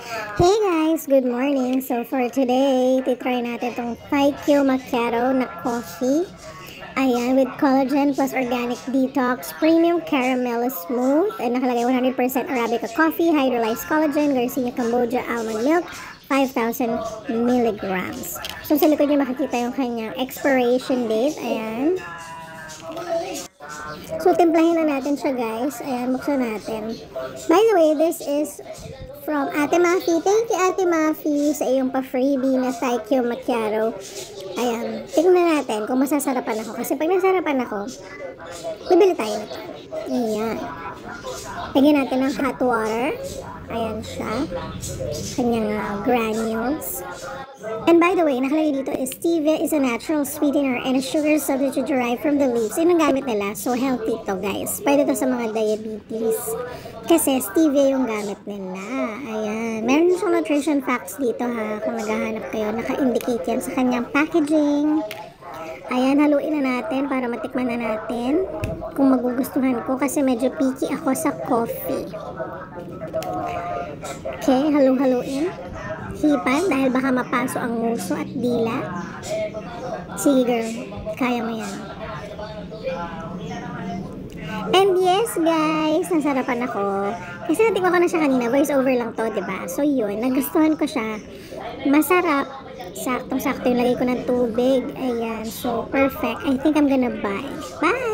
Hey guys, good morning. So for today, titry natin tong Thaikyo Macchiato na coffee. Ayan, with collagen plus organic detox, premium caramel smooth, and nakalagay 100% Arabica coffee, hydrolyzed collagen, Garcinia Cambodia almond milk, 5,000 milligrams. So sa likod niyo makikita yung kanyang expiration date. Ayan. So, timplahin na natin siya, guys. Ayan, buksan natin. By the way, this is from Ate Maphy. Thank you, Ate Maphy, sa iyong pa-freebie na Thaikyo Macchiato. Ayan, tingnan natin kung masasarapan ako. Kasi pag nasarapan ako, bibili tayo nito. Ayan. Lagyan natin ng hot water. Ayan siya. Kanyang granules. And by the way, nakalagay dito is stevia is a natural sweetener and a sugar substitute derived from the leaves. Yun ang gamit nila. So, healthy to, guys. Pwede to sa mga diabetes. Kasi stevia yung gamit nila. Ayan. Meron siyang nutrition facts dito, ha. Kung naghahanap kayo, naka-indicate yan sa kanyang packaging. Ayan, haluin na natin para matikman na natin kung magugustuhan ko kasi medyo picky ako sa coffee. Okay, halu-haluin. Hipan dahil baka mapaso ang nguso at dila. Sige girl, kaya mo yan. And yes guys, nasarapan ako. Kasi natikman ko na siya kanina, voice over lang to, diba? So yun, nagustuhan ko siya. Masarap. Saktong-sakto yung lagay ko ng tubig. Ayan, so perfect. I think I'm gonna buy. Bye!